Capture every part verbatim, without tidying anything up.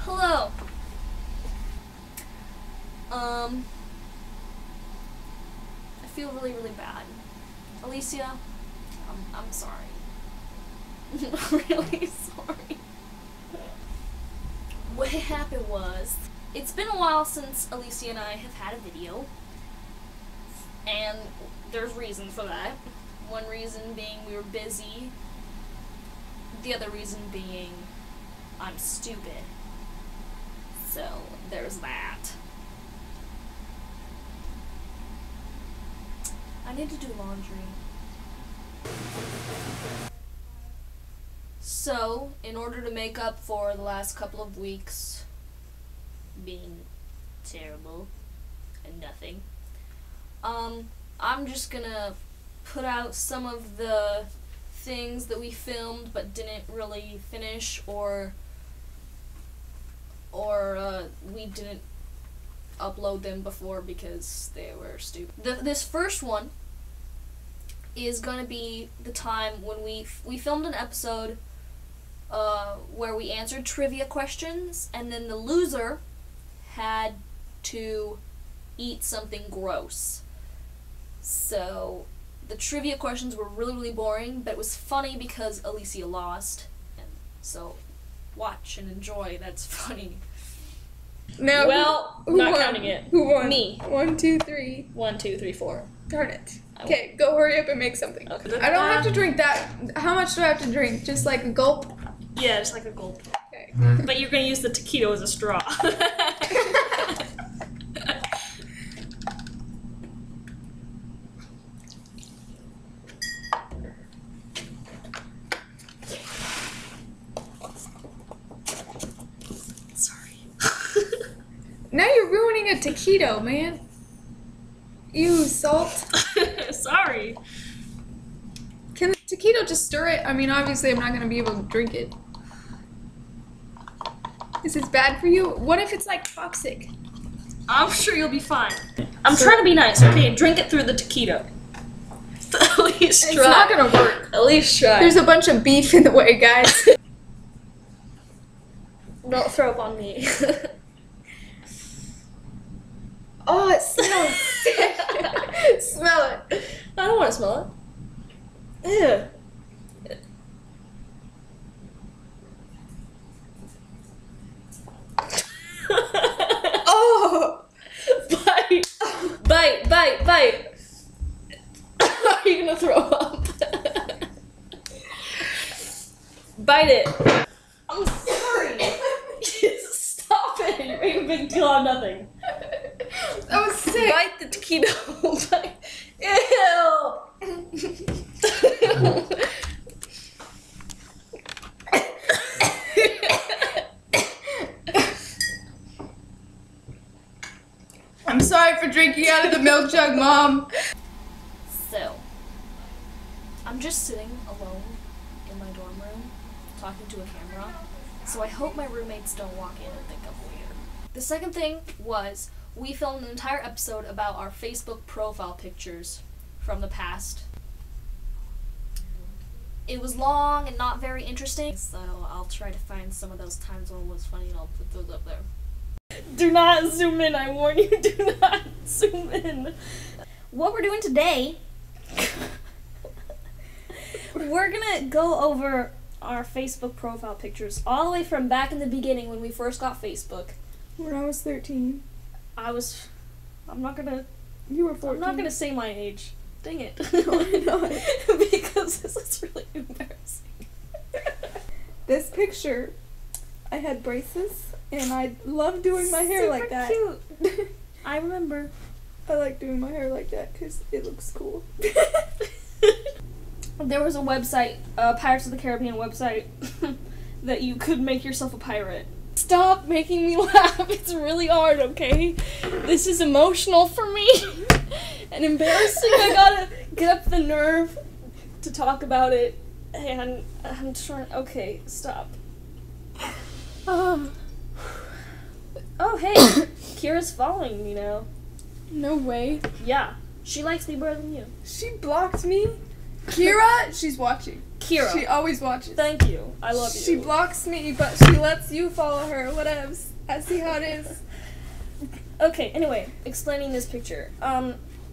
Hello. Um, I feel really, really bad. Alicia, I'm, I'm sorry. I'm really sorry. What happened was, it's been a while since Alicia and I have had a video, and there's reasons for that. One reason being we were busy, the other reason being I'm stupid. So, there's that. I need to do laundry. So, in order to make up for the last couple of weeks being terrible and nothing, um, I'm just gonna put out some of the things that we filmed but didn't really finish, or or uh, we didn't upload them before because they were stupid. The, this first one is gonna be the time when we f we filmed an episode uh, where we answered trivia questions, and then the loser had to eat something gross. So the trivia questions were really, really boring, but it was funny because Alicia lost. And so watch and enjoy. That's funny. Now, well, who, who not won? counting it. Who won? Me. One, two, three. One, two, three, four. Darn it. Okay, go hurry up and make something. Okay. I don't have to drink that. How much do I have to drink? Just like a gulp? Yeah, just like a gulp. Okay. But you're gonna use the taquito as a straw. Now you're ruining a taquito, man. Ew, salt. Sorry. Can the taquito just stir it? I mean, obviously I'm not going to be able to drink it. Is this bad for you? What if it's like toxic? I'm sure you'll be fine. I'm so, trying to be nice, okay? Drink it through the taquito. At least try. It's not going to work. At least try. There's a bunch of beef in the way, guys. Don't throw up on me. Oh, it smells sick. Smell it. I don't want to smell it. Ew. Oh! Bite! Bite, bite, bite! Are you gonna throw up? Bite it. I'm sorry. Stop it. You're making a big deal on nothing. That was sick. Bite the taquito. Bite. Ew. I'm sorry for drinking out of the milk jug, Mom. So, I'm just sitting alone in my dorm room, talking to a camera, so I hope my roommates don't walk in and think I'm weird. The second thing was, we filmed an entire episode about our Facebook profile pictures from the past. It was long and not very interesting, so I'll try to find some of those times when it was funny and I'll put those up there. Do not zoom in, I warn you, do not zoom in. What we're doing today, we're gonna go over our Facebook profile pictures all the way from back in the beginning when we first got Facebook. When I was thirteen. I was, I'm not gonna, you were fourteen. I'm not gonna say my age. Dang it. Why not? Because this is really embarrassing. This picture, I had braces, and I love doing my hair Super like that. Cute. I remember. I like doing my hair like that because it looks cool. There was a website, a Pirates of the Caribbean website, that you could make yourself a pirate. Stop making me laugh. It's really hard, okay? This is emotional for me and embarrassing. I gotta get up the nerve to talk about it, and I'm trying. Okay, stop. Um. Oh, hey, Kira's following me now. No way. Yeah, she likes me better than you. She blocked me. Kira, she's watching. Kira. She always watches. Thank you. I love you. She blocks me, but she lets you follow her. Whatevs. I see how it is. Okay, anyway, explaining this picture. Um,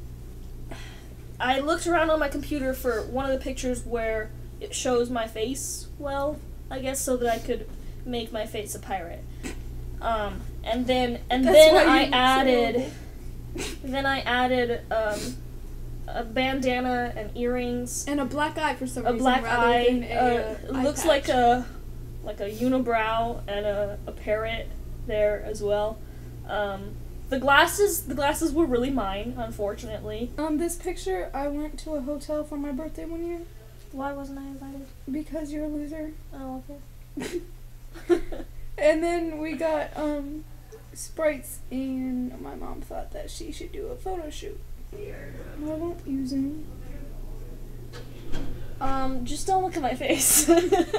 I looked around on my computer for one of the pictures where it shows my face well, I guess, so that I could make my face a pirate. Um, and then and That's then why I you look so added then I added um a bandana and earrings, And a black eye for some a reason. black rather eye. than a, Uh, uh, eye looks patch. like a like a unibrow and a, a parrot there as well. Um, the glasses the glasses were really mine, unfortunately. Um, this picture, I went to a hotel for my birthday one year Why wasn't I invited? because you're a loser. Oh, okay. And then we got um sprites, and my mom thought that she should do a photo shoot. I won't use them. Um, just don't look at my face.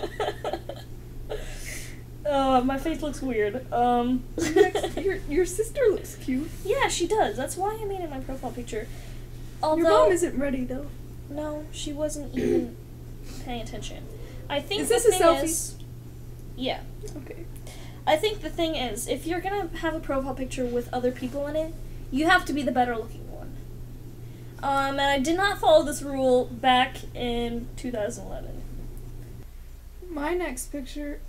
Uh, my face looks weird. Um, your your sister looks cute. yeah, she does. That's why I made it my profile picture. Although, Your mom isn't ready though. no, she wasn't even paying attention. I think Is the this a thing selfie? is, yeah. Okay. I think the thing is, if you're gonna have a profile picture with other people in it, you have to be the better looking one. Um, and I did not follow this rule back in two thousand eleven. My next picture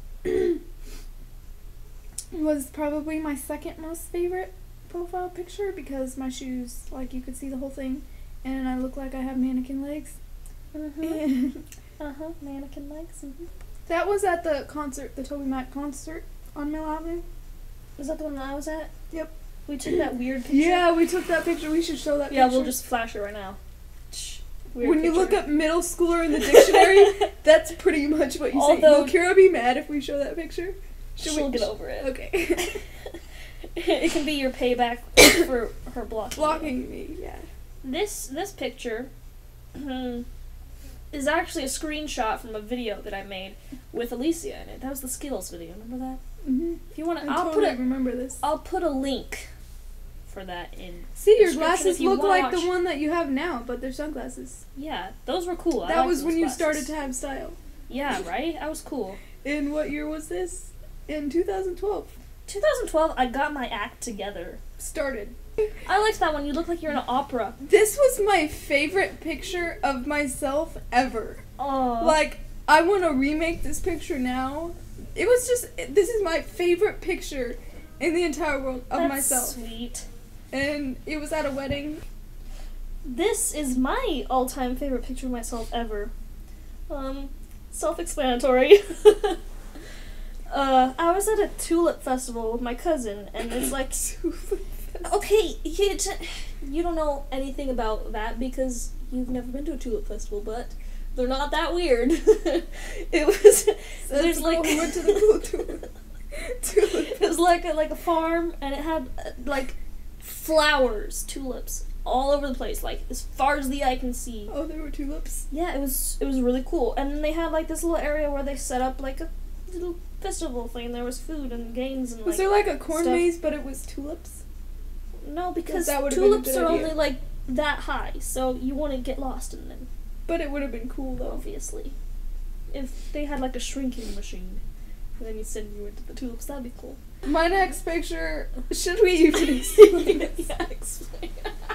was probably my second most favorite profile picture because my shoes, like, you could see the whole thing, and I look like I have mannequin legs. Mm-hmm. And Uh-huh, mannequin legs. Mm-hmm. that was at the concert, the Toby Mac concert on Mill Avenue. Is that the one that I was at? Yep. We took that weird picture. Yeah, we took that picture. We should show that Yeah, picture. we'll just flash it right now. Weird when you picture. look up middle schooler in the dictionary, that's pretty much what you say. Although- Will Kira be mad if we show that picture? Should she'll we? get over it. Okay. It can be your payback for her blocking. Blocking me, yeah. This this picture hmm, is actually a screenshot from a video that I made with Alicia in it. That was the Skittles video. Remember that? Mm-hmm. If you want I to, I'll totally put it. remember this. I'll put a link for that in. See, your description glasses if you look like watch. the one that you have now, but they're sunglasses. Yeah, those were cool. I That liked was those when you glasses. started to have style. Yeah, right. I was cool. In what year was this? In two thousand twelve. twenty twelve, I got my act together. Started. I liked that one. You look like you're in an opera. This was my favorite picture of myself ever. Oh, Like, I want to remake this picture now. It was just, this is my favorite picture in the entire world of that's myself. sweet. And it was at a wedding. This is my all-time favorite picture of myself ever. Um, self-explanatory. uh, I was at a tulip festival with my cousin, and it's like, okay, you, t- you don't know anything about that because you've never been to a tulip festival, but they're not that weird. It was, there's like, who went to the cool tulip. it was like a, like a farm, and it had uh, like flowers, tulips, all over the place, like as far as the eye can see. Oh, there were tulips. Yeah, it was it was really cool. And then they had like this little area where they set up like a little festival thing. There was food and games and like Was there like a corn stuff. maze, but it was tulips? no, because That would've been a tulips good are idea. only like that high, so you wouldn't get lost in them. But it would have been cool though. Obviously, if they had like a shrinking machine, and then you send you into the tulips, that'd be cool. My next picture, should we even explain it? Yeah, explain.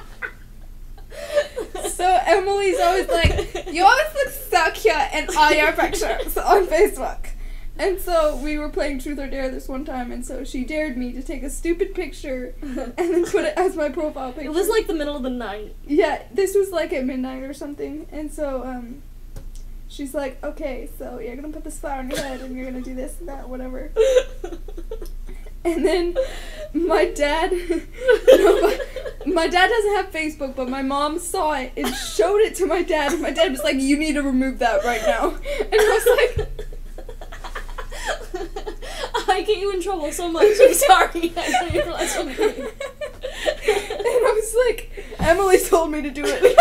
So Emily's always like, you always look so cute in all your pictures on Facebook. And so we were playing Truth or Dare this one time, and so she dared me to take a stupid picture and then put it as my profile picture. It was like the middle of the night. Yeah, this was like at midnight or something, and so um, she's like, okay, so you're gonna put this flower on your head, and you're gonna do this and that, whatever. And then my dad, no, my, my dad doesn't have Facebook, but my mom saw it and showed it to my dad, and my dad was like, you need to remove that right now. And I was like, I get you in trouble so much. I'm sorry. I didn't realize what I'm doing. and I was like, Emily told me to do it.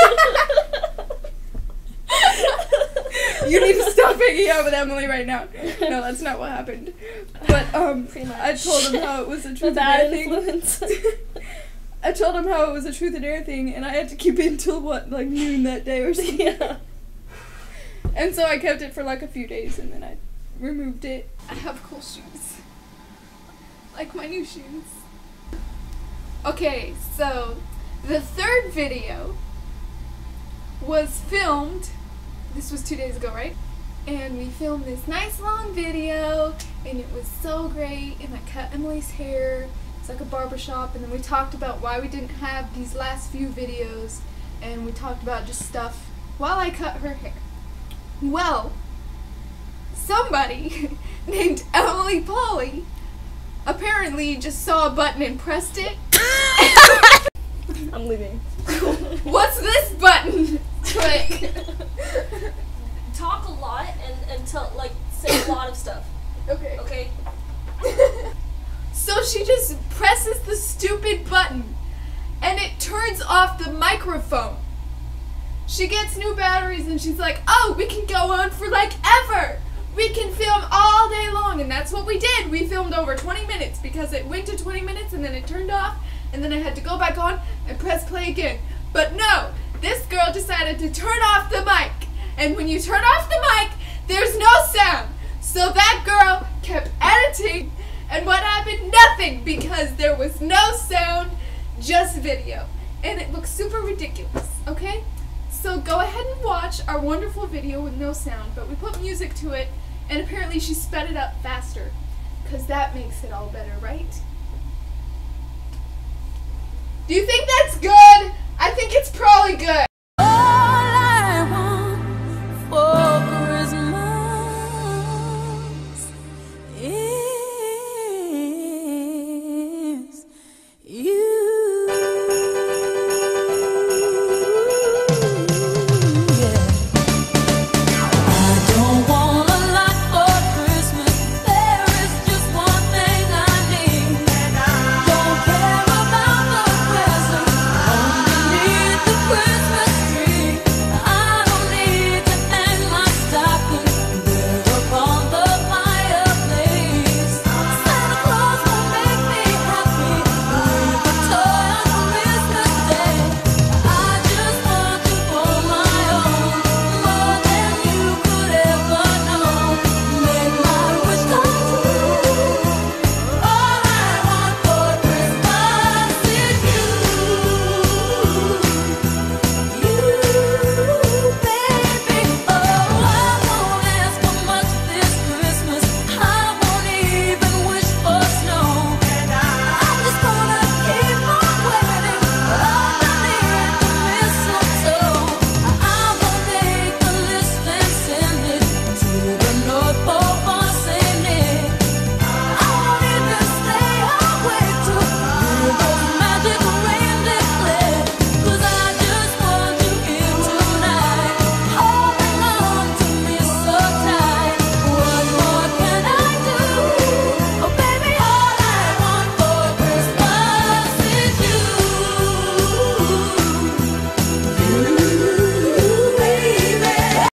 You need to stop hanging out with Emily right now. No, that's not what happened. But um, Pretty much. I told him how it was a The truth or bad dare thing. influence. I told him how it was a truth or dare thing, and I had to keep it until what, like noon that day or something. Yeah. And so I kept it for like a few days and then I removed it. I have cool shoes. Like my new shoes. Okay, so the third video was filmed, this was two days ago, right? And we filmed this nice long video and it was so great, and I cut Emily's hair. It's like a barbershop, and then we talked about why we didn't have these last few videos, and we talked about just stuff while I cut her hair. Well, somebody named Emily Polly apparently just saw a button and pressed it. I'm leaving. What's this button? Quick. Talk a lot and, and tell, like, say a lot of stuff. Okay. Okay? So she just presses the stupid button and it turns off the microphone. She gets new batteries and she's like, oh, we can go on for like ever. We can film all day long, and that's what we did. We filmed over twenty minutes because it went to twenty minutes and then it turned off, and then I had to go back on and press play again. But no, this girl decided to turn off the mic, and when you turn off the mic, there's no sound. So that girl kept editing, and what happened? Nothing, because there was no sound, just video. And it looks super ridiculous, okay? So go ahead and watch our wonderful video with no sound, but we put music to it, and apparently she sped it up faster, because that makes it all better, right? Do you think that's good? I think it's probably good.